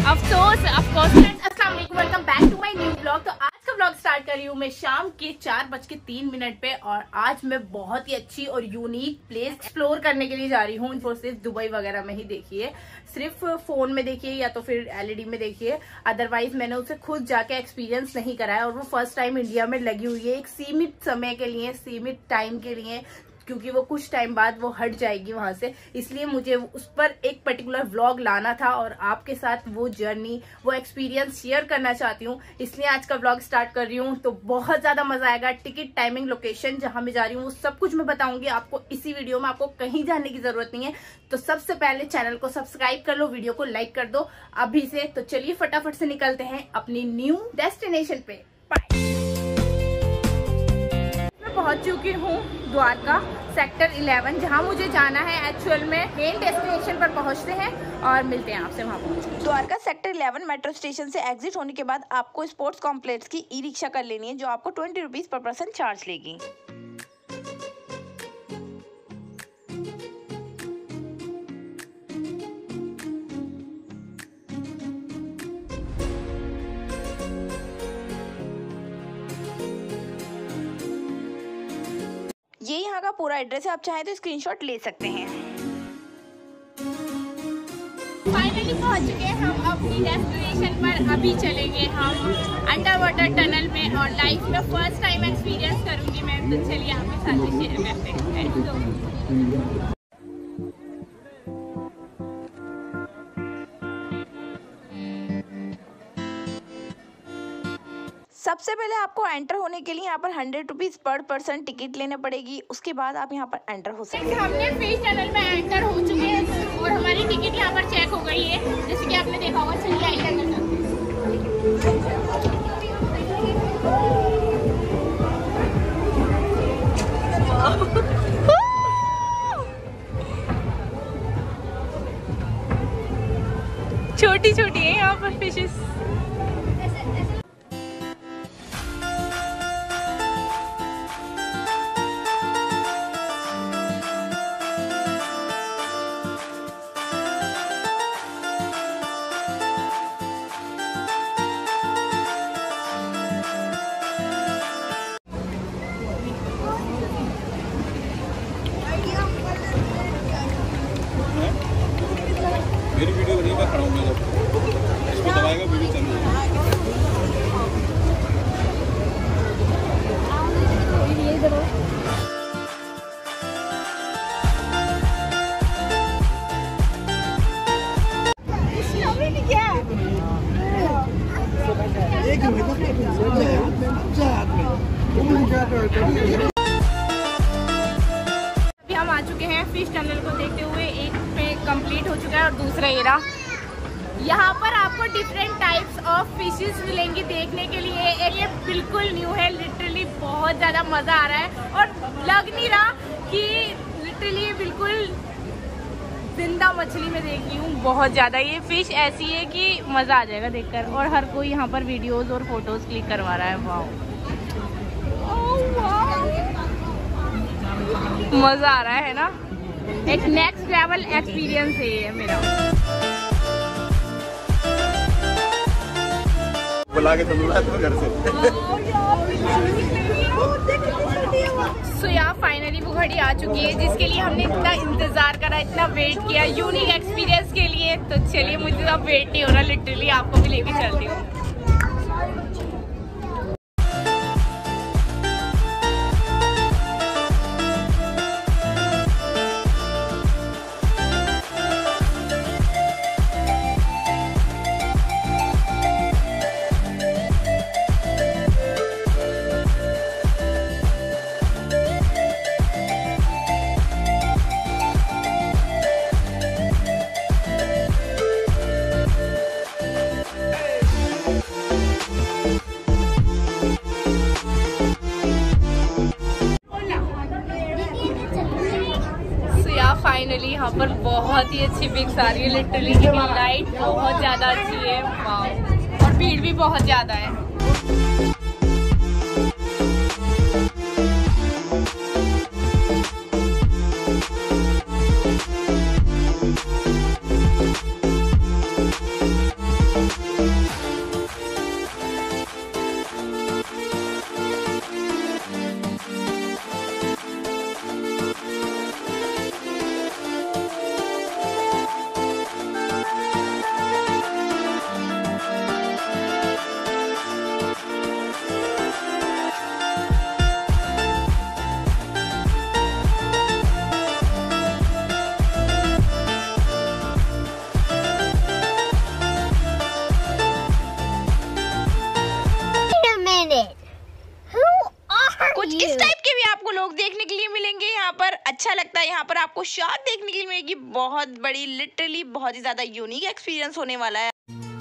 अफसोस अस्सलाम वालेकुम, welcome back to my new blog. तो आज का ब्लॉग स्टार्ट कर रही हूँ मैं शाम के 4:03 पे और आज मैं बहुत ही अच्छी और यूनिक प्लेस एक्सप्लोर करने के लिए जा रही हूँ। इनको सिर्फ दुबई वगैरह में ही देखिए, सिर्फ फोन में देखिए या तो फिर एलईडी में देखिए, अदरवाइज मैंने उसे खुद जाके एक्सपीरियंस नहीं करा है। और वो फर्स्ट टाइम इंडिया में लगी हुई है, एक सीमित समय के लिए, सीमित टाइम के लिए, क्योंकि वो कुछ टाइम बाद वो हट जाएगी वहां से। इसलिए मुझे उस पर एक पर्टिकुलर व्लॉग लाना था और आपके साथ वो जर्नी, वो एक्सपीरियंस शेयर करना चाहती हूँ, इसलिए आज का व्लॉग स्टार्ट कर रही हूँ। तो बहुत ज्यादा मजा आएगा। टिकट, टाइमिंग, लोकेशन, जहां मैं जा रही हूँ वो सब कुछ मैं बताऊंगी आपको इसी वीडियो में। आपको कहीं जाने की जरूरत नहीं है। तो सबसे पहले चैनल को सब्सक्राइब कर लो, वीडियो को लाइक कर दो अभी से। तो चलिए फटाफट से निकलते हैं अपनी न्यू डेस्टिनेशन पे। पहुंच चुकी हूँ द्वारका सेक्टर 11, जहां मुझे जाना है। एक्चुअल में मेन डेस्टिनेशन पर पहुंचते हैं और मिलते हैं आपसे वहां पहुंच। द्वारका सेक्टर 11 मेट्रो स्टेशन से एग्जिट होने के बाद आपको स्पोर्ट्स कॉम्प्लेक्स की ई रिक्शा कर लेनी है, जो आपको 20 रुपीज पर पर्सन चार्ज लेगी। ये यहाँ का पूरा एड्रेस है, आप चाहें तो स्क्रीनशॉट ले सकते हैं। फाइनली पहुंच चुके हैं हम अपनी डेस्टिनेशन पर। अभी चलेंगे हम अंडर वाटर टनल में और लाइफ में फर्स्ट टाइम एक्सपीरियंस करूंगी मैं। तो चलिए आपके साथ शेयर करते हैं। सबसे पहले आपको एंटर होने के लिए यहाँ पर 100 रुपीज पर पर्सन टिकट लेने पड़ेगी। उसके बाद आप यहाँ पर एंटर हो सकते हैं। हमने फिश टनल में एंटर हो चुके हैं और हमारी टिकट यहाँ पर चेक हो गई है, जैसे कि आपने देखा होगा। चलिए आई टनल छोटी छोटी है यहाँ पर फिशेस। मेरी वीडियो नहीं, मैं खड़ा हूँ, मैं इसको दबाएगा वीडियो चल रही है। हम आ चुके हैं फिश टनल को देखते हुए। एक पे कंप्लीट हो चुका है और दूसरा ये रहा। यहाँ पर आपको डिफरेंट टाइप्स ऑफ फिशेस मिलेंगी देखने के लिए। ये बिल्कुल न्यू है, लिटरली बहुत ज़्यादा मज़ा आ रहा है और लग नहीं रहा कि लिटरली बिल्कुल जिंदा मछली में देख रही हूँ। बहुत ज़्यादा ये फिश ऐसी है कि मज़ा आ जाएगा देखकर। और हर कोई यहाँ पर वीडियोज़ और फोटोज़ क्लिक करवा रहा है। वाह, मज़ा आ रहा है ना। एक नेक्स्ट लेवल एक्सपीरियंस है ये मेरा। बुला के चलूंगा तो घर से। सो यहाँ फाइनली वो घड़ी आ चुकी है जिसके लिए हमने इतना इंतजार करा, इतना वेट किया यूनिक एक्सपीरियंस के लिए। तो चलिए, मुझे अब वेट नहीं हो रहा, लिटरली आपको भी लेके चलती हूँ। फाइनली यहाँ पर बहुत ही अच्छी पिक्स आ रही है। लिटरली लाइट बहुत ज्यादा अच्छी है। वाव, और भीड़ भी बहुत ज्यादा है। आपको शार्क देखने के लिए मिलेगी। बहुत बड़ी, लिटरली बहुत ही ज्यादा यूनिक एक्सपीरियंस होने वाला है।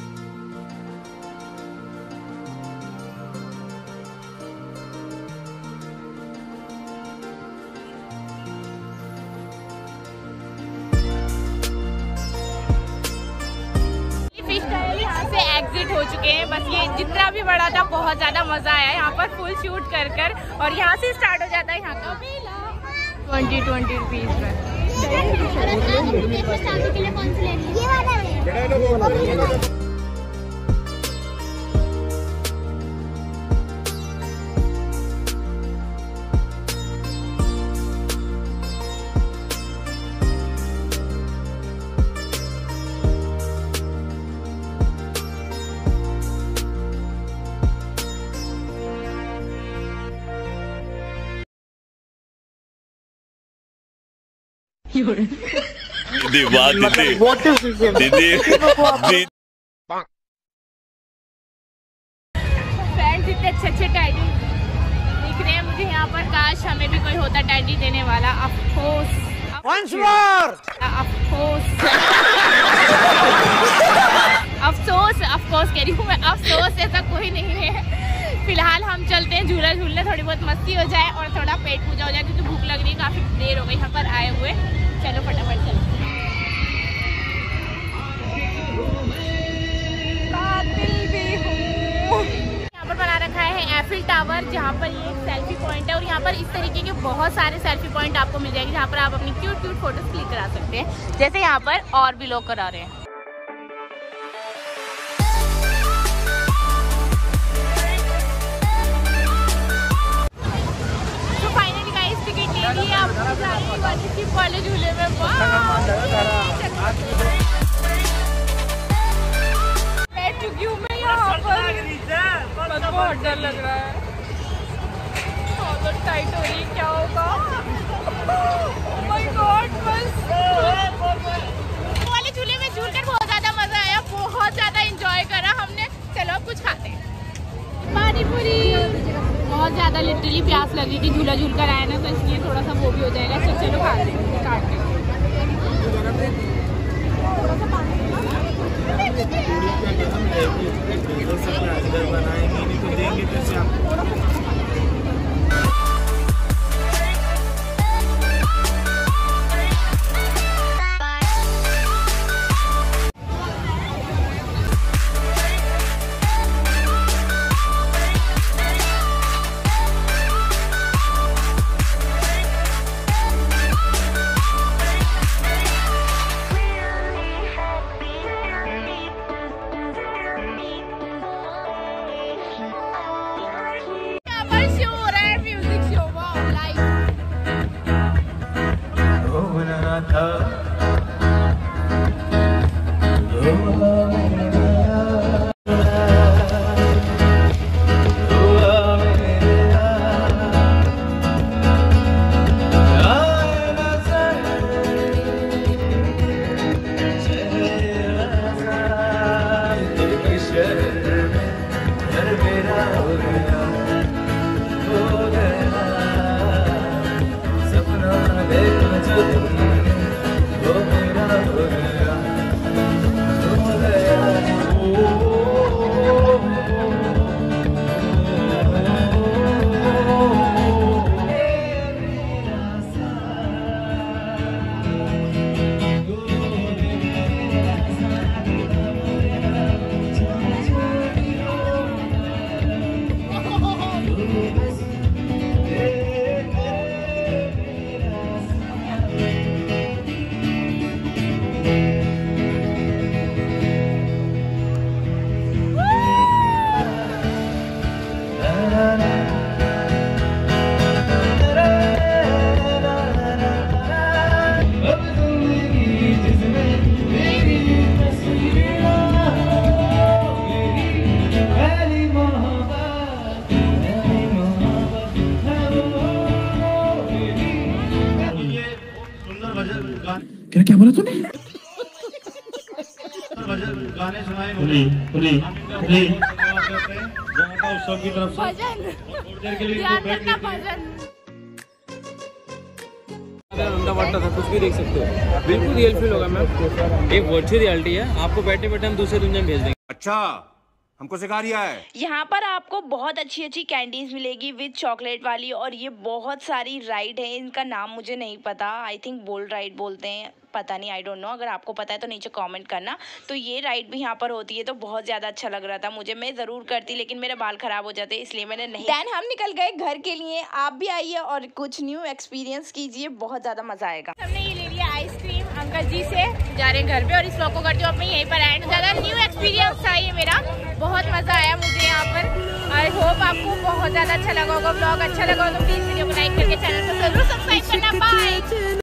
यहाँ से एग्जिट हो चुके हैं। बस ये जितना भी बड़ा था बहुत ज्यादा मजा आया यहाँ पर फुल शूट कर कर। और यहाँ से स्टार्ट हो जाता है यहाँ का मेला 20 रुपीज में। दीदी वाह दीदी दीदी फ्रेंड्स इतने अच्छे टैडी दिख रहे हैं मुझे यहाँ पर। काश हमें भी कोई होता टैडी देने वाला। अफसोस अफसोस कह रही हूँ मैं, अफसोस ऐसा कोई नहीं है। फिलहाल हम चलते हैं झूला झूलने, थोड़ी बहुत मस्ती हो जाए और थोड़ा पेट पूजा हो जाए क्योंकि भूख लग रही है। काफी देर हो गई यहाँ पर आए हुए। चलो फटाफट चलते हैं। यहाँ पर बना रखा है एफिल टावर, जहाँ पर ये एक सेल्फी पॉइंट है। और यहाँ पर इस तरीके के बहुत सारे सेल्फी पॉइंट आपको मिल जाएंगे जहाँ पर आप अपनी क्यूट फोटोज क्लिक करा सकते हैं, जैसे यहाँ पर और भी लोग करा रहे हैं। तो फाइनली गाइस टिकट ले ली है, आप जा रहे हैं वाले झूले में। बैठ चुकी हूँ मैं यहाँ पर, बहुत डर लग रहा है। बहुत टाइट हो रही है, क्या होगा? Oh my God, बस वाले झूले में झूलकर बहुत ज्यादा मजा आया, बहुत ज्यादा एंजॉय करा हमने। चलो अब कुछ खाते हैं। पानी पूरी। बहुत ज्यादा लिटरली प्यास लग रही थी, झूला झूल कर आया ना, तो इसलिए थोड़ा सा वो भी हो जाएगा। चलो खाते हैं, काट के। क्या बोला तूने? गाने सुनाए उत्सव की तरफ से। वाटता था, कुछ भी देख सकते हो, बिल्कुल रियल फील होगा मैम। एक वर्चुअल रियलिटी है, आपको बैठे बैठे हम दूसरे दुनिया में भेज देंगे। अच्छा, हमको सिखा रिया है। यहाँ पर आपको बहुत अच्छी अच्छी कैंडीज मिलेगी विद चॉकलेट वाली, और ये बहुत सारी राइड है, इनका नाम मुझे नहीं पता, आई थिंक बोल्ड राइड बोलते हैं, पता नहीं, आई डोंट नो। अगर आपको पता है तो नीचे कमेंट करना। तो ये राइड भी यहाँ पर होती है, तो बहुत ज़्यादा अच्छा लग रहा था मुझे, मैं ज़रूर करती, लेकिन मेरे बाल ख़राब हो जाते इसलिए मैंने नहीं। देन हम निकल गए घर के लिए, आप भी आइए और कुछ न्यू एक्सपीरियंस कीजिए, बहुत ज़्यादा मज़ा आएगा। हमने ये ले लिया आइसक्रीम अंकल जी से, जा रहे हैं घर पे, और इस व्लॉग को करती हूँ अब मैं यहीं पर एंड। ज़्यादा न्यू एक्सपीरियंस था ये मेरा, बहुत मज़ा आया मुझे यहाँ पर। आई होप आपको बहुत ज़्यादा अच्छा लगा होगा, व्लॉग अच्छा लगा हो तो प्लीज़ वीडियो को लाइक करके चैनल को जरूर सब्सक्राइब करना। बाय।